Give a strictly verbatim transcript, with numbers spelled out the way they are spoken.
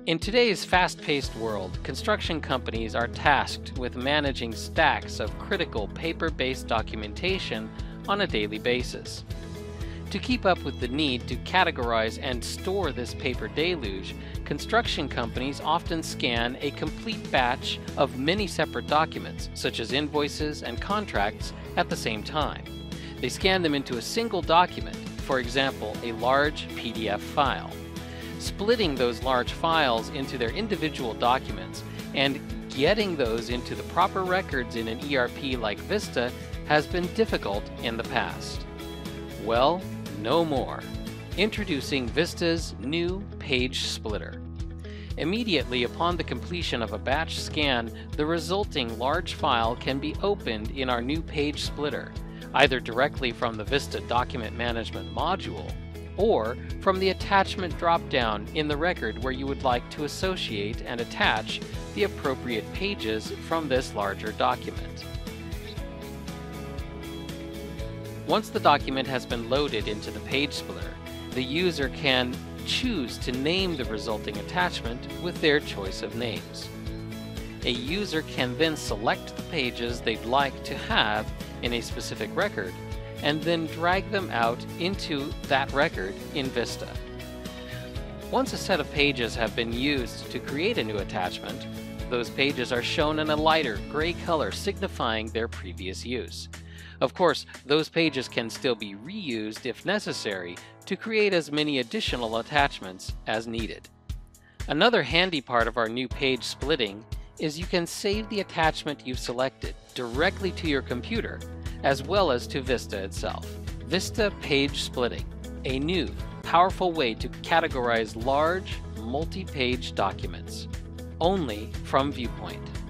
In today's fast-paced world, construction companies are tasked with managing stacks of critical paper-based documentation on a daily basis. To keep up with the need to categorize and store this paper deluge, construction companies often scan a complete batch of many separate documents, such as invoices and contracts, at the same time. They scan them into a single document, for example, a large P D F file. Splitting those large files into their individual documents and getting those into the proper records in an E R P like Vista has been difficult in the past. Well, no more. Introducing Vista's new Page Splitter. Immediately upon the completion of a batch scan, the resulting large file can be opened in our new Page Splitter, either directly from the Vista Document Management module or from the attachment drop-down in the record where you would like to associate and attach the appropriate pages from this larger document. Once the document has been loaded into the Page Splitter, the user can choose to name the resulting attachment with their choice of names. A user can then select the pages they'd like to have in a specific record and then drag them out into that record in Vista. Once a set of pages have been used to create a new attachment, those pages are shown in a lighter gray color signifying their previous use. Of course, those pages can still be reused if necessary to create as many additional attachments as needed. Another handy part of our new page splitting is you can save the attachment you've selected directly to your computer as well as to Vista itself. Vista Page Splitting, a new, powerful way to categorize large, multi-page documents, only from Viewpoint.